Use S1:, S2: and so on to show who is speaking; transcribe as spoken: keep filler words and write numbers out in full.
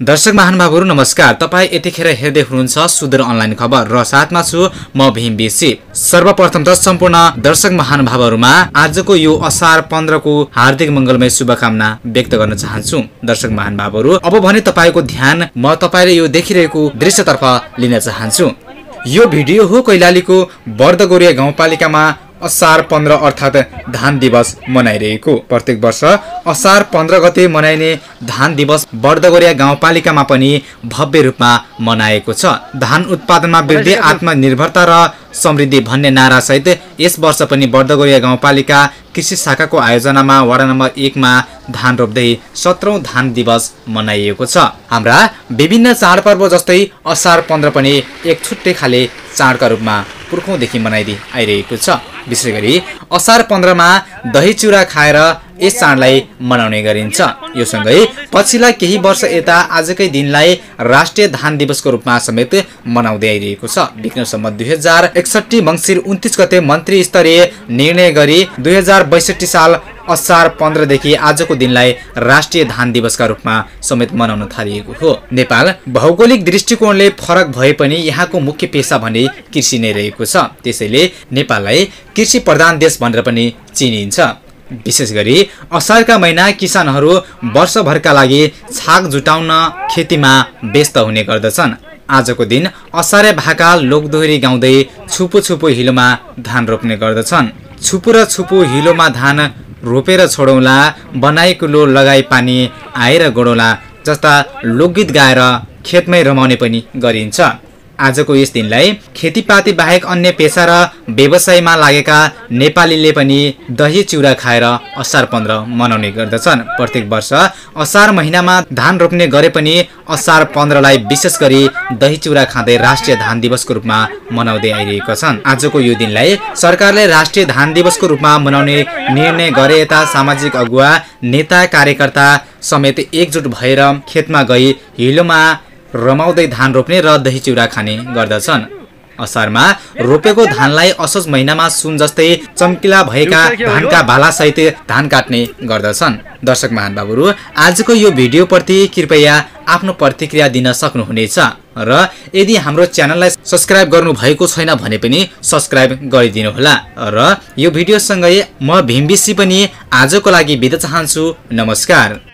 S1: दर्शक महानुभावहरु नमस्कार। तपाई यतिखेर हेर्दै हुनुहुन्छ सुदूर अनलाइन खबर र साथमा छु म भीम बेसी। सर्वप्रथम त सम्पूर्ण दर्शक महानुभावहरुमा आजको यो असार पन्ध्र को हार्दिक मंगलमय शुभकामना व्यक्त गर्न चाहन्छु। दर्शक महानुभावहरु, अब भने तपाईको ध्यान म तपाईले यो देखिरहेको दृश्यतर्फ लिन चाहन्छु। यो भिडियो हो कैलालीको बर्दगोरिया गाउँपालिकामा असार पन्ध्र अर्थात धान दिवस मनाइरहेको। प्रत्येक वर्ष असार पन्ध्र गते मनाइने धान दिवस बर्दगोरिया गाउँपालिकामा पनि भव्य रूपमा मनाएको छ। धान उत्पादनमा वृद्धि, आत्मनिर्भरता र समृद्धि भन्ने नारा सहित यस वर्ष पनि बर्दगोरिया गाउँपालिका कृषि शाखाको आयोजनामा वडा नम्बर एक मा धान रोप्दै सत्रौं धान दिवस मनाइएको छ। हाम्रा विभिन्न चाडपर्व जस्तै असार पन्ध्र पनि एक छुट्टै खाले चाडका रूपमा पुर्खौंदेखि मनाइदै आइरहेको छ। विशेष गरी असार पन्ध्र मा दही चिउरा खाएर यस चाडलाई मनाउने गरिन्छ। यो सँगै पछिल्ला केही वर्ष यता आजकै दिनलाई राष्ट्रिय धान दिवसको रूपमा समेत मनाउँदै आइरहेको छ। विक्रम सम्वत दुई हजार एकसट्ठी मंसिर उन्तीस गते मन्त्री स्तरीय निर्णय गरी दुई हजार बैसठी साल असार पन्ध्र देखि आजको दिनलाई राष्ट्रिय धान दिवसका रूपमा समेत मनाउन थालिएको हो। नेपाल भौगोलिक दृष्टिकोणले फरक भए पनि यहाँको मुख्य पेशा भने कृषि नै रहेको छ। त्यसैले नेपाललाई कृषि प्रधान देश भनेर पनि चिनिन्छ। विशेष गरी असारका महिना किसानहरू वर्षभरका लागि छाक जुटाउन खेतीमा व्यस्त हुने गर्दछन्। आजको दिन असारे भाका लोकदोहोरी गाउँदै छुपु छुपु हिलोमा धान रोप्ने गर्दछन्। छुपु र छुपु हिलोमा धान रोपेर छोडौला, बनाएको लो लगाई पानी आएर गोडौला जस्ता लोकगीत गाएर खेतमै रमाउने पनि गरिन्छ। आजको यस दिनलाई खेतीपाती बाहेक अन्य पेशा र व्यवसायमा लागेका नेपालीले पनि दही चिउरा खाएर असार पन्ध्र मनाउने गर्दछन्। प्रत्येक वर्ष असार महिनामा धान रोप्ने गरे पनि असार पन्ध्रलाई विशेष गरी दही चिउरा खाँदै राष्ट्रिय धान दिवसको रूपमा मनाउँदै आइरहेका छन्। आजको यो दिनलाई सरकारले राष्ट्रिय धान दिवसको रूपमा मनाउने निर्णय गरे यता सामाजिक अगुवा, नेता, कार्यकर्ता समेत एकजुट भएर खेतमा गई हिलोमा रमाउँदै धान रोप्ने र दही चिउरा खाने गर्दछन्। असारमा रोपेको धानलाई असोज महिनामा सुन जस्तै चम्किला भएका धानका भाला सहित धान काट्ने गर्दछन्। दर्शक महानुभावहरु, आजको यो भिडियो प्रति कृपया आफ्नो प्रतिक्रिया दिन सक्नुहुनेछ र यदि हाम्रो च्यानललाई सब्स्क्राइब गर्नु भएको छैन भने पनि सब्स्क्राइब गरिदिनु होला। र यो भिडियो सँगै म भीम बेसी पनि आजको लागि बिदा चाहन्छु। नमस्कार।